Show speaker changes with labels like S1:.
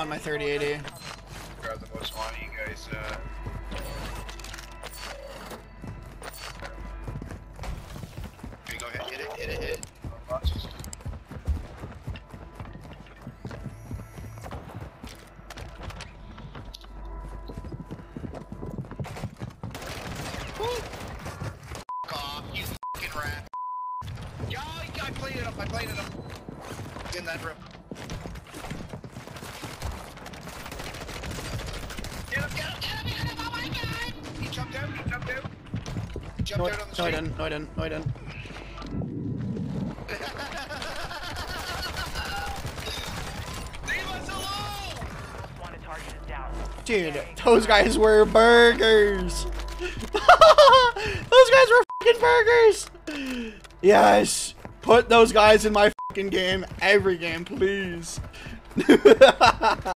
S1: on my 3080.
S2: Grab the most money, you guys. Here you go ahead, hit it, hit it, hit it. Off, you fucking rat. Yo, I played it up, I played it up. In that room. Get him, get him, get him, get him, oh my god! He jumped out, he jumped out. He jumped out on the street.
S1: No, I didn't, no, I didn't, no, I didn't.
S2: Leave us alone!
S1: Dude, those guys were burgers! Those guys were fucking burgers! Yes! Put those guys in my fucking game, every game, please.